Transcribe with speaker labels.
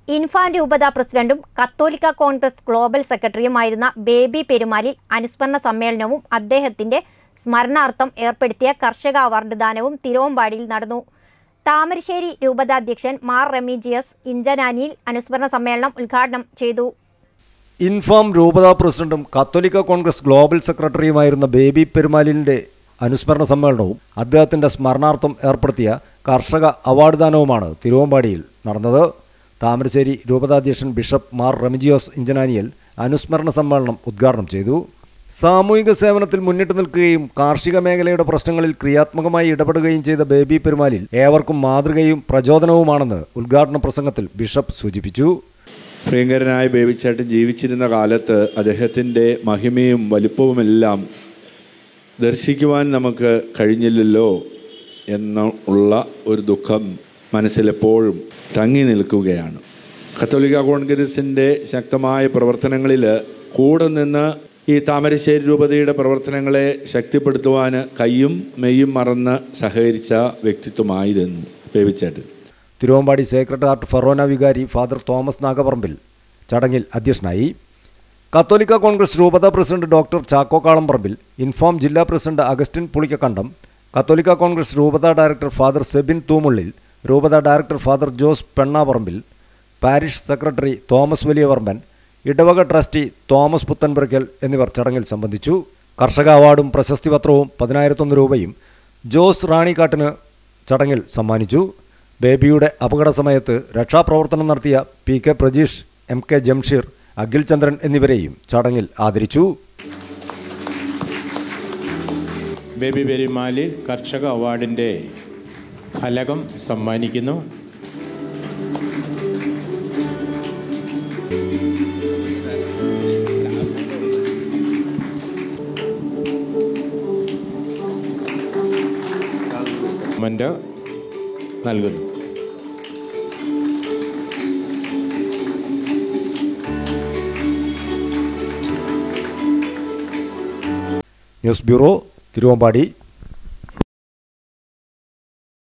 Speaker 1: Infant രൂപത പ്രസിഡന്റും കത്തോലിക്ക കോൺഗ്രസ് ഗ്ലോബൽ സെക്രട്ടറിയുമായിരുന്ന ബേബി പെരുമാലിൽ അനുസ്മരണ സമ്മേളനവും അദ്ദേഹത്തിന്റെ സ്മരണാർത്ഥം ഏർപ്പെടുത്തിയ കർഷക അവാർഡ് ദാനവും തിരുവമ്പാടിയിൽ നടന്നു. താമരശ്ശേരി രൂപതാധ്യക്ഷൻ മാർ റെമീജിയസ് ഇഞ്ചനാനിയിൽ അനുസ്മരണ സമ്മേളനം ഉദ്ഘാടനം ചെയ്തു.
Speaker 2: ഇൻഫാം രൂപതാ പ്രസിഡന്റും കത്തോലിക്ക കോൺഗ്രസ് ഗ്ലോബൽ സെക്രട്ടറിയുമായിരുന്ന ബേബി പെരുമാലിന്റെ അനുസ്മരണ സമ്മേളനവും അദ്ദേഹത്തിന്റെ സ്മരണാർത്ഥം ഏർപ്പെടുത്തിയ കർഷക അവാർഡ് ദാനവുമാണ് തിരുവമ്പാടിയിൽ നടന്നത്. താമരശ്ശേരി രൂപതാധ്യക്ഷൻ ബിഷപ്പ് മാർ റെമിജിയോസ് ഇഞ്ചനാനിയൽ അനുസ്മരണ സമ്മേളനം ഉദ്ഘാടനം ചെയ്തു. സാമൂഹിക സേവനത്തിൽ മുന്നിട്ട് നിൽക്കുകയും കാർഷിക മേഖലയുടെ പ്രശ്നങ്ങളിൽ ക്രിയാത്മകമായി ഇടപെടുകയും ചെയ്ത ബേബി പെരുമാലിൽ ഏവർക്കും മാതൃകയും പ്രചോദനവുമാണെന്ന് ഉദ്ഘാടന പ്രസംഗത്തിൽ ബിഷപ്പ് സൂചിപ്പിച്ചു.
Speaker 3: പ്രിയങ്കരനായ ബേബിച്ചേട്ടൻ ജീവിച്ചിരുന്ന കാലത്ത് അദ്ദേഹത്തിൻ്റെ മഹിമയും വലിപ്പവുമെല്ലാം ദർശിക്കുവാൻ നമുക്ക് കഴിഞ്ഞില്ലല്ലോ എന്നുള്ള ഒരു ദുഃഖം മനസ്സിലെപ്പോഴും തങ്ങി നിൽക്കുകയാണ്. കത്തോലിക്ക കോൺഗ്രസിൻ്റെ ശക്തമായ പ്രവർത്തനങ്ങളിൽ കൂടെ നിന്ന് ഈ താമരശ്ശേരി രൂപതയുടെ പ്രവർത്തനങ്ങളെ ശക്തിപ്പെടുത്തുവാൻ കയ്യും മെയ്യും മറന്ന് സഹകരിച്ച വ്യക്തിത്വമായിരുന്നു ബേബിച്ചേട്ടൻ.
Speaker 2: തിരുവമ്പാടി സെക്രട്ടേറിയറ്റ് ഫെറോന വികാരി ഫാദർ തോമസ് നാഗപറമ്പിൽ ചടങ്ങിൽ അധ്യക്ഷനായി. കത്തോലിക്ക കോൺഗ്രസ് രൂപതാ പ്രസിഡന്റ് ഡോക്ടർ ചാക്കോ കാളംപറമ്പിൽ, ഇൻഫോം ജില്ലാ പ്രസിഡന്റ് അഗസ്റ്റിൻ പുളിക്കക്കണ്ടം, കത്തോലിക്ക കോൺഗ്രസ് രൂപതാ ഡയറക്ടർ ഫാദർ സെബിൻ തൂമുള്ളിൽ, രൂപതാ director father Jose Pennaparambil, parish secretary Thomas Valiyavarmman, ഇടവക ട്രസ്റ്റി തോമസ് പുത്തൻപുരയ്ക്കൽ എന്നിവർ ചടങ്ങിൽ സംബന്ധിച്ചു. കർഷക അവാർഡും പ്രശസ്തി പത്രവും 10,001 രൂപയും ജോസ് റാണിക്കാട്ടിന് ചടങ്ങിൽ സമ്മാനിച്ചു. ബേബിയുടെ അപകട സമയത്ത് രക്ഷാപ്രവർത്തനം നടത്തിയ PK പ്രജീഷ്, MK ജംഷീർ, അഖിൽ ചന്ദ്രൻ എന്നിവരെയും ചടങ്ങിൽ ആദരിച്ചു.
Speaker 4: ബേബി പെരുമാലിൽ കർഷക അവാർഡിൻ്റെ ഫലകം സമ്മാനിക്കുന്നു. നൽകുന്നു.
Speaker 2: News bureau, Thiruvambady.